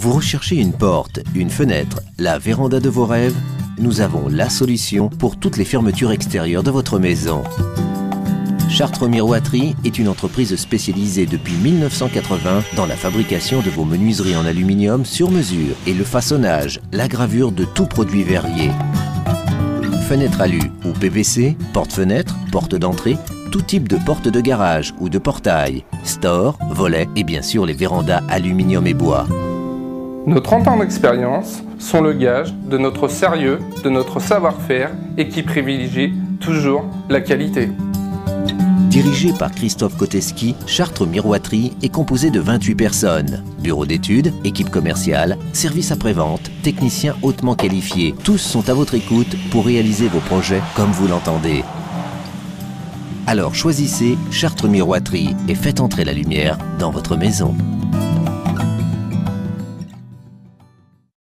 Vous recherchez une porte, une fenêtre, la véranda de vos rêves? Nous avons la solution pour toutes les fermetures extérieures de votre maison. Chartres Miroiterie est une entreprise spécialisée depuis 1980 dans la fabrication de vos menuiseries en aluminium sur mesure et le façonnage, la gravure de tout produit verrier. Fenêtres alu ou PVC, porte-fenêtre, porte d'entrée, tout type de porte de garage ou de portail, store, volets et bien sûr les vérandas aluminium et bois. Nos 30 ans d'expérience sont le gage de notre sérieux, de notre savoir-faire et qui privilégie toujours la qualité. Dirigé par Christophe Koteski, Chartres Miroiterie est composé de 28 personnes. Bureau d'études, équipe commerciale, service après-vente, techniciens hautement qualifiés. Tous sont à votre écoute pour réaliser vos projets comme vous l'entendez. Alors choisissez Chartres Miroiterie et faites entrer la lumière dans votre maison.